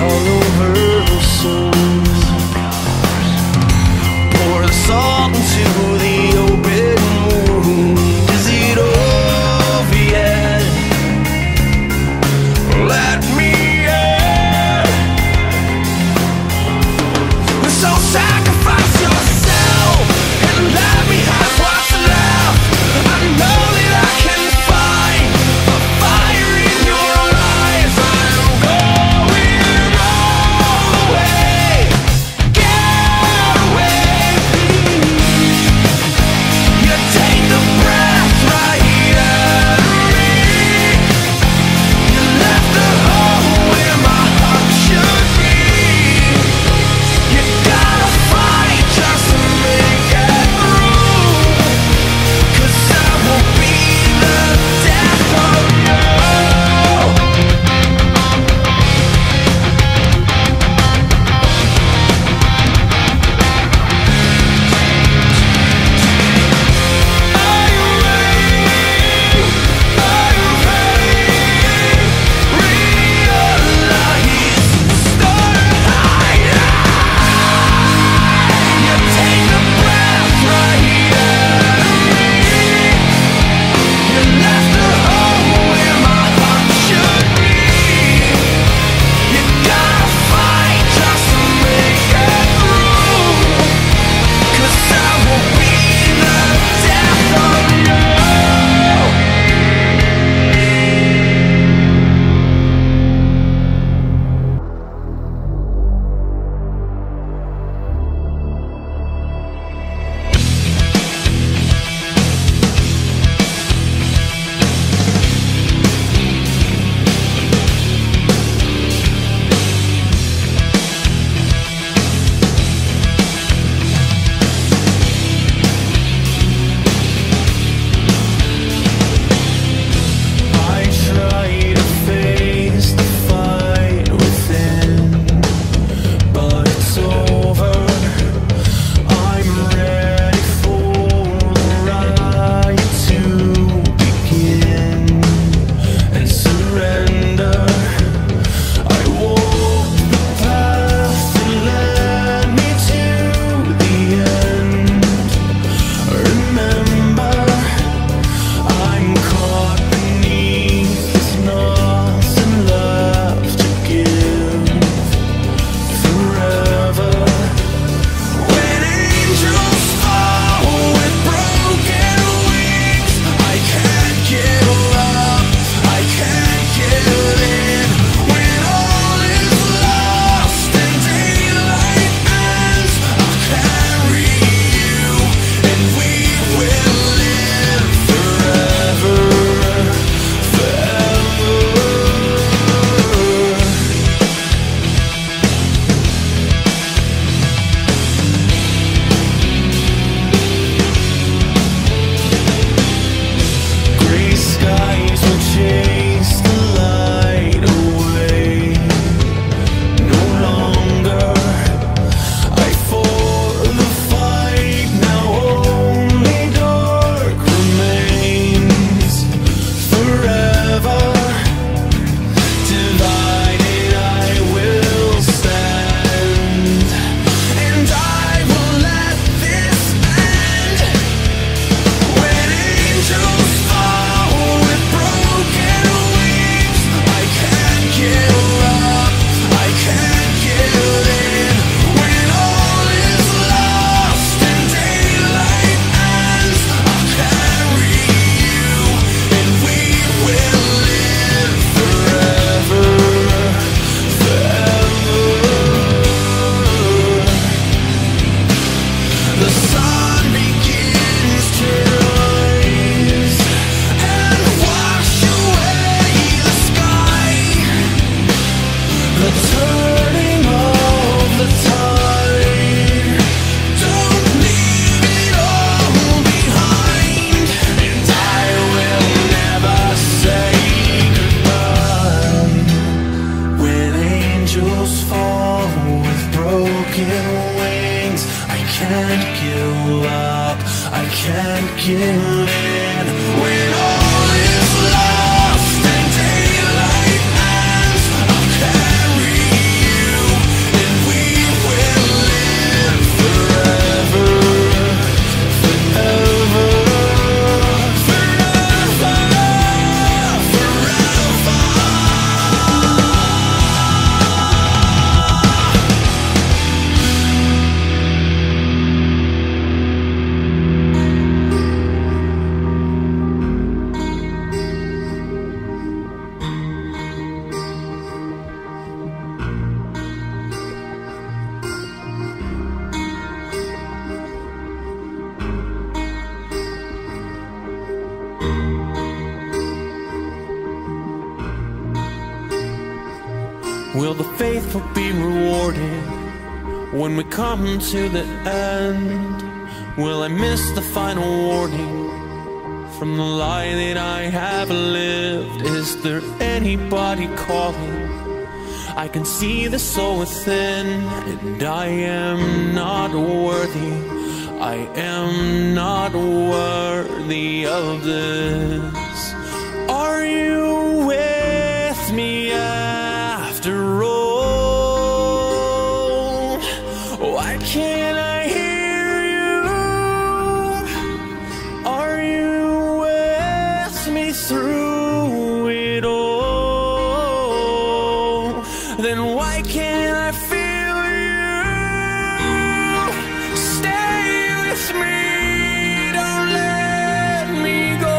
all over the souls. Pour the salt into the open wound. Is it over yet? Let me in. So sacrifice yourself and let me have what's left. I know that I can find a fire in your eyes. I'm going all the way. Get away, please. You take the breath right out of me. You left the hole where my heart should be. You gotta fight just to make it through, 'cause I will be the death of you. Are you ready? Are you ready? Realize, start higher. You take the breath right out of me. You left the hole where my heart should be. You gotta fight just to make it through, 'cause I will be the death of you. I try to face the fight within, but it's over. I'm ready for the riot to begin and surrender. I walk the path that led me to the end. Remember, I'm caught beneath, there's nothing left to give forever. When angels fall with broken wings, I can't give up, I can't give in. When all is lost and daylight ends, I'll carry you and we will live forever, forever. Gray skies will chase the light away. No longer I fought the fight, now only dark remains. Forever divided I will stand, and I will let this end. When angels fall with broken wings, I can't give up, I can't give in. When all is lost and daylight ends, I'll carry you and we will live forever, forever. The sun begins to rise and wash away the sky. The turning of the tide, don't leave it all behind, and I will never say goodbye. When angels fall with broken wings, I can't give up, I can't give in. When all is lost and daylight ends, I'll carry you Will the faithful be rewarded when we come to the end? Will I miss the final warning from the lie that I have lived? Is there anybody calling? I can see the soul within, and I am not worthy. I am not worthy of this. Are you with me after all? Why can't I hear you? Are you with me through it all? Then why can't I feel you? Stay with me, don't let me go,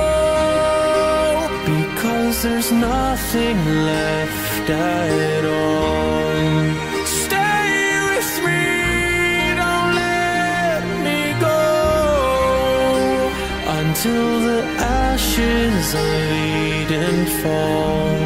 because there's nothing left at all. Stay with me, don't let me go, until the ashes of Eden fall.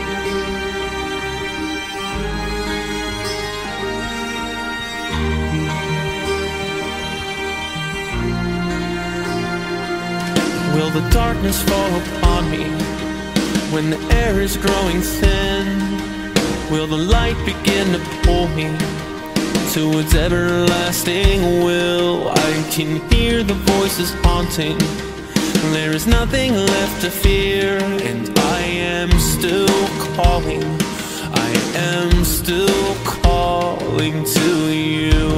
Will the darkness fall upon me when the air is growing thin? Will the light begin to pull me towards everlasting will? I can hear the voices haunting. There is nothing left to fear, and I am still calling. I am still calling to you.